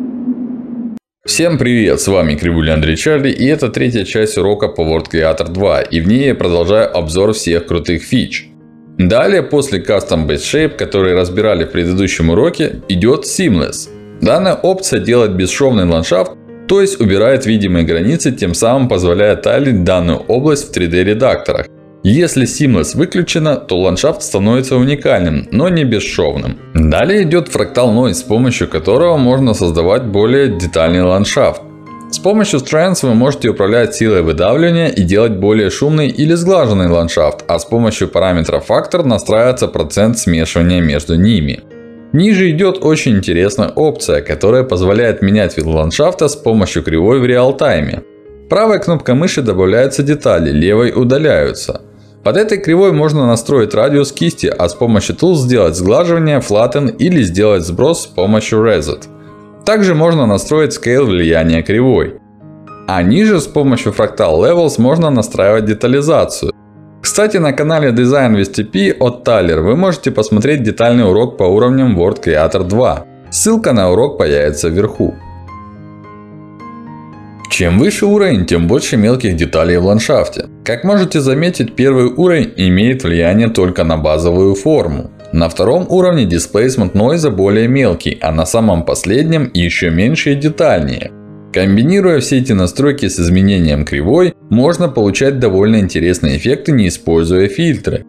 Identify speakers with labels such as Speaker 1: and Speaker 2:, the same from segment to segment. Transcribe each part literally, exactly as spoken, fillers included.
Speaker 1: Всем привет, с вами Кривуля Андрей Чарли, и это третья часть урока по World Creator два, и в ней я продолжаю обзор всех крутых фич. Далее, после Custom Base Shape, который разбирали в предыдущем уроке, идет Seamless. Данная опция делает бесшовный ландшафт, то есть убирает видимые границы, тем самым позволяя тайлить данную область в три дэ редакторах. Если Seamless выключена, то ландшафт становится уникальным, но не бесшовным. Далее идет Fractal Noise, с помощью которого можно создавать более детальный ландшафт. С помощью Strengths вы можете управлять силой выдавливания и делать более шумный или сглаженный ландшафт, а с помощью параметра Factor настраивается процент смешивания между ними. Ниже идет очень интересная опция, которая позволяет менять вид ландшафта с помощью кривой в реал-тайме. Правая кнопка мыши добавляются детали, левой удаляются. Под этой кривой можно настроить радиус кисти, а с помощью Tools сделать сглаживание, Flatten или сделать сброс с помощью Reset. Также можно настроить Scale влияния кривой. А ниже с помощью Fractal Levels можно настраивать детализацию. Кстати, на канале Design with ти пи от Tyler вы можете посмотреть детальный урок по уровням World Creator два. Ссылка на урок появится вверху. Чем выше уровень, тем больше мелких деталей в ландшафте. Как можете заметить, первый уровень имеет влияние только на базовую форму. На втором уровне Displacement Noise более мелкий, а на самом последнем еще меньше и детальнее. Комбинируя все эти настройки с изменением кривой, можно получать довольно интересные эффекты, не используя фильтры.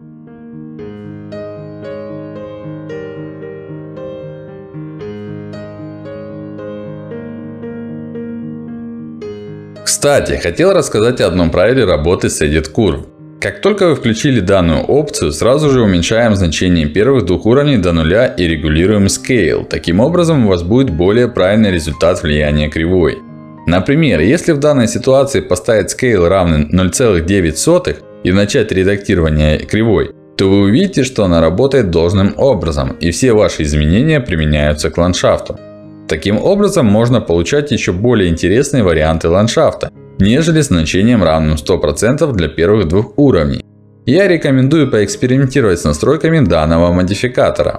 Speaker 1: Кстати, хотел рассказать о одном правиле работы с Edit Curve. Как только вы включили данную опцию, сразу же уменьшаем значение первых двух уровней до нуля и регулируем Scale. Таким образом, у вас будет более правильный результат влияния кривой. Например, если в данной ситуации поставить Scale равный ноль целых девять сотых и начать редактирование кривой, то вы увидите, что она работает должным образом, и все ваши изменения применяются к ландшафту. Таким образом, можно получать еще более интересные варианты ландшафта, нежели с значением равным сто процентов для первых двух уровней. Я рекомендую поэкспериментировать с настройками данного модификатора.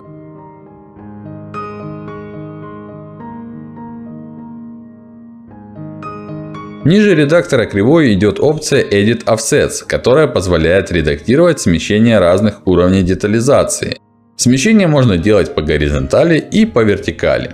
Speaker 1: Ниже редактора кривой идет опция Edit Offsets, которая позволяет редактировать смещение разных уровней детализации. Смещение можно делать по горизонтали и по вертикали.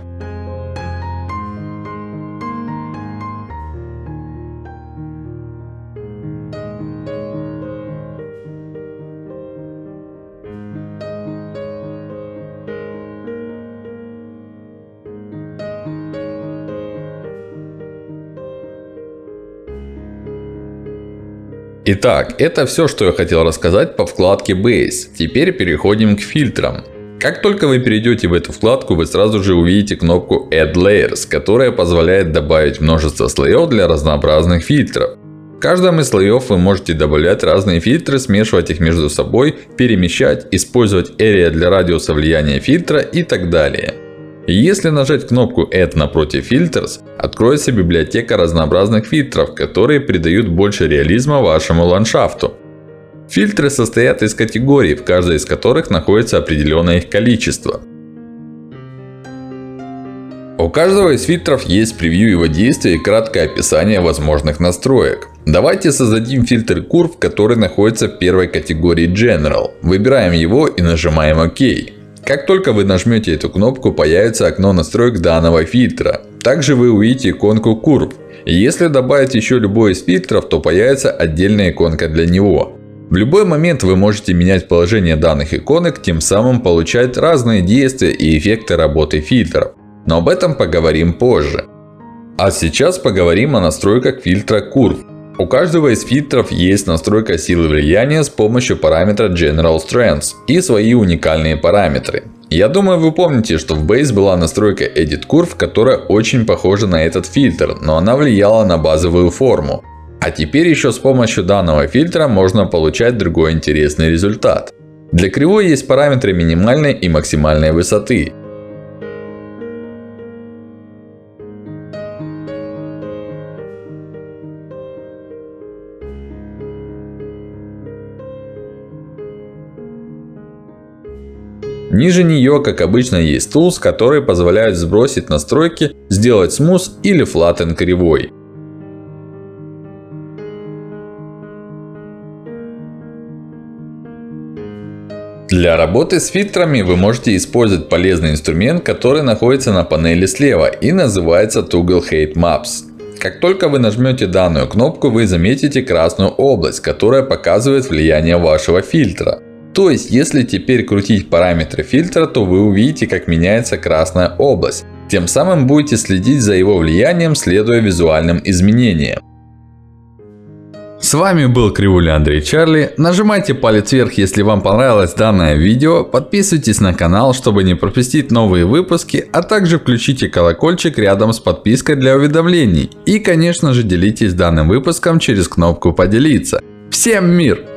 Speaker 1: Итак, это все, что я хотел рассказать по вкладке Base. Теперь переходим к фильтрам. Как только вы перейдете в эту вкладку, вы сразу же увидите кнопку Add Layers, которая позволяет добавить множество слоев для разнообразных фильтров. В каждом из слоев вы можете добавлять разные фильтры, смешивать их между собой, перемещать, использовать Area для радиуса влияния фильтра и так далее. И если нажать кнопку Add напротив Filters, откроется библиотека разнообразных фильтров, которые придают больше реализма вашему ландшафту. Фильтры состоят из категорий, в каждой из которых находится определенное их количество. У каждого из фильтров есть превью его действия и краткое описание возможных настроек. Давайте создадим фильтр Curve, который находится в первой категории General. Выбираем его и нажимаем ОК. Как только вы нажмете эту кнопку, появится окно настроек данного фильтра. Также вы увидите иконку Curve. И если добавить еще любой из фильтров, то появится отдельная иконка для него. В любой момент вы можете менять положение данных иконок, тем самым получать разные действия и эффекты работы фильтров. Но об этом поговорим позже. А сейчас поговорим о настройках фильтра Curve. У каждого из фильтров есть настройка силы влияния с помощью параметра General Strengths и свои уникальные параметры. Я думаю, вы помните, что в Base была настройка Edit Curve, которая очень похожа на этот фильтр, но она влияла на базовую форму. А теперь еще с помощью данного фильтра можно получать другой интересный результат. Для кривой есть параметры минимальной и максимальной высоты. Ниже нее, как обычно, есть Tools, которые позволяют сбросить настройки, сделать Smooth или Flatten кривой. Для работы с фильтрами вы можете использовать полезный инструмент, который находится на панели слева и называется Toggle Height Maps. Как только вы нажмете данную кнопку, вы заметите красную область, которая показывает влияние вашего фильтра. То есть, если теперь крутить параметры фильтра, то вы увидите, как меняется красная область. Тем самым будете следить за его влиянием, следуя визуальным изменениям. С вами был Кривуля Андрей Чарли. Нажимайте палец вверх, если вам понравилось данное видео. Подписывайтесь на канал, чтобы не пропустить новые выпуски. А также включите колокольчик рядом с подпиской для уведомлений. И, конечно же, делитесь данным выпуском через кнопку «Поделиться». Всем мир!